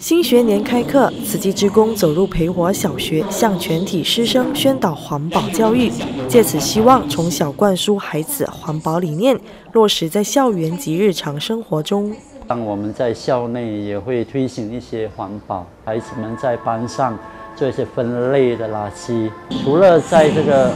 新学年开课，慈济志工走入培华小学，向全体师生宣导环保教育，借此希望从小灌输孩子环保理念，落实在校园及日常生活中。 当我们在校内也会推行一些环保，孩子们在班上做一些分类的垃圾。除了在这个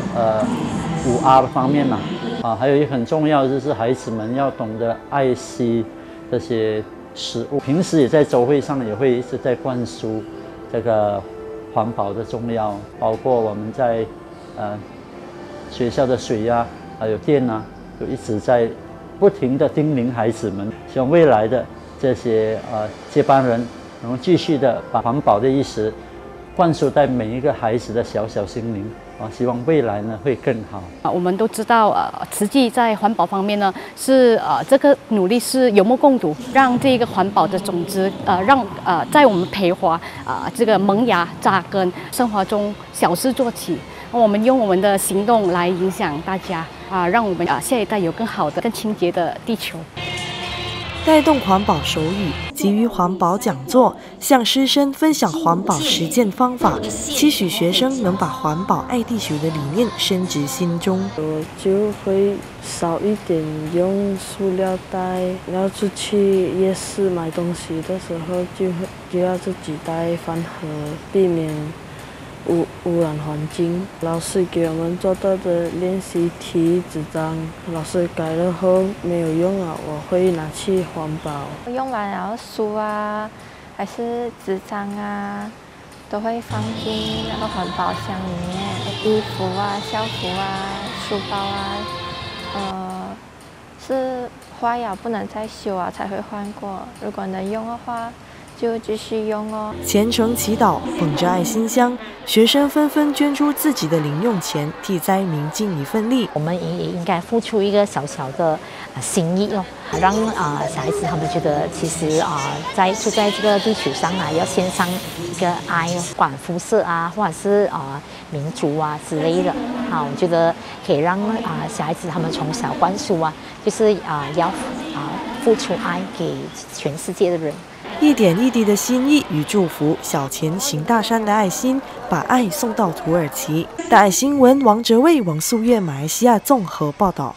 5R 的方面还有一个很重要的就是孩子们要懂得爱惜这些食物。平时也在周会上也会一直在灌输这个环保的重要，包括我们在学校的水还有电就一直在不停地叮咛孩子们，希望未来的这些接班人能够继续的把环保的意识灌输在每一个孩子的小小心灵。希望未来呢会更好。 我们都知道，慈济在环保方面呢是这个努力是有目共睹，让这个环保的种子让在我们培华这个萌芽扎根，生活中小事做起。我们用我们的行动来影响大家让我们下一代有更好的、更清洁的地球。 带动环保手语，给予环保讲座，向师生分享环保实践方法，期许学生能把环保爱地球的理念深植心中。 我就会少一点用塑料袋，要出去夜市买东西的时候就要自己带饭盒，避免污染环境。老师给我们做到的练习题纸张，老师改了后没有用我会拿去环保。 用完然后书还是纸张都会放进那个环保箱里面。衣服校服书包是坏了不能再修才会换过，如果能用的话就继续用哦。 虔诚祈祷，捧着爱心香，学生纷纷捐出自己的零用钱，替灾民尽一份力。 我们也应该付出一个小小的心意让小孩子他们觉得其实住在这个地球上要献上一个爱，管肤色或者是民族之类的我觉得可以让小孩子他们从小灌输就是要付出爱给全世界的人。 一点一滴的心意与祝福，小钱行大山的爱心，把爱送到土耳其。大爱新闻王哲卫、王素月，马来西亚综合报道。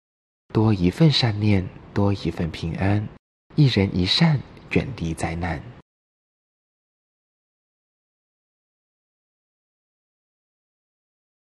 多一份善念，多一份平安。一人一善，远离灾难。